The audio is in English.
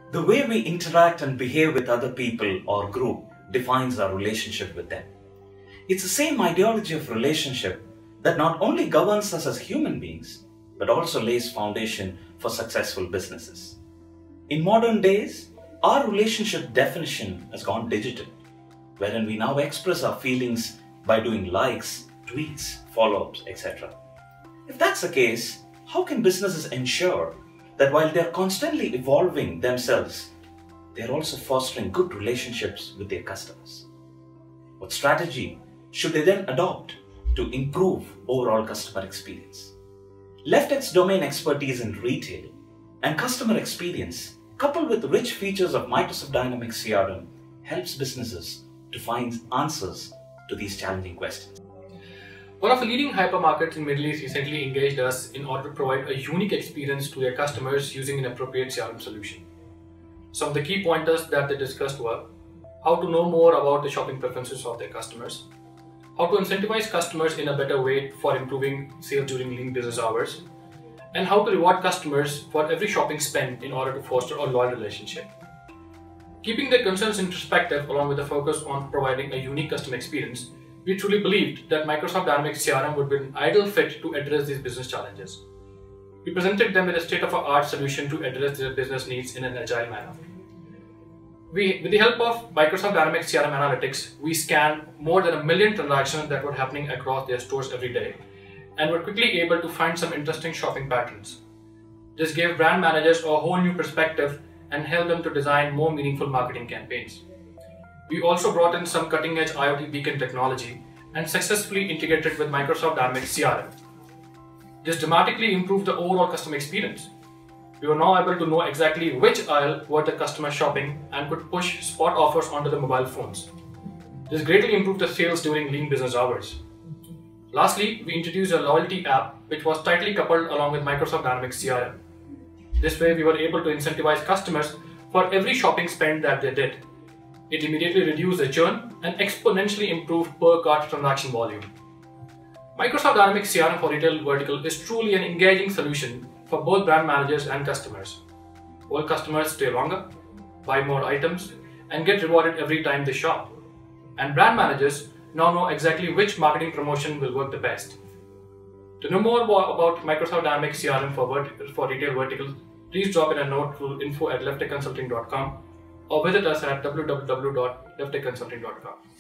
The way we interact and behave with other people or group defines our relationship with them. It's the same ideology of relationship that not only governs us as human beings, but also lays foundation for successful businesses. In modern days, our relationship definition has gone digital, wherein we now express our feelings by doing likes, tweets, follow-ups, etc. If that's the case, how can businesses ensure that while they're constantly evolving themselves, they're also fostering good relationships with their customers? What strategy should they then adopt to improve overall customer experience? LeftX's domain expertise in retail and customer experience, coupled with rich features of Microsoft Dynamics CRM, helps businesses to find answers to these challenging questions. One of the leading hypermarkets in Middle East recently engaged us in order to provide a unique experience to their customers using an appropriate CRM solution. Some of the key pointers that they discussed were how to know more about the shopping preferences of their customers, how to incentivize customers in a better way for improving sales during lean business hours, and how to reward customers for every shopping spend in order to foster a loyal relationship. Keeping their concerns in perspective along with a focus on providing a unique customer experience, we truly believed that Microsoft Dynamics CRM would be an ideal fit to address these business challenges. We presented them with a state-of-the-art solution to address their business needs in an agile manner. With the help of Microsoft Dynamics CRM Analytics, we scanned more than 1 million transactions that were happening across their stores every day and were quickly able to find some interesting shopping patterns. This gave brand managers a whole new perspective and helped them to design more meaningful marketing campaigns. We also brought in some cutting-edge IoT beacon technology and successfully integrated with Microsoft Dynamics CRM. This dramatically improved the overall customer experience. We were now able to know exactly which aisle were the customers shopping and could push spot offers onto the mobile phones. This greatly improved the sales during lean business hours. Lastly, we introduced a loyalty app which was tightly coupled along with Microsoft Dynamics CRM. This way, we were able to incentivize customers for every shopping spend that they did. It immediately reduced the churn and exponentially improved per cart transaction volume. Microsoft Dynamics CRM for Retail vertical is truly an engaging solution for both brand managers and customers. All customers stay longer, buy more items, and get rewarded every time they shop. And brand managers now know exactly which marketing promotion will work the best. To know more about Microsoft Dynamics CRM for Retail vertical, please drop in a note to info@lefttechconsulting.com or visit us at www.lefttechconsulting.com.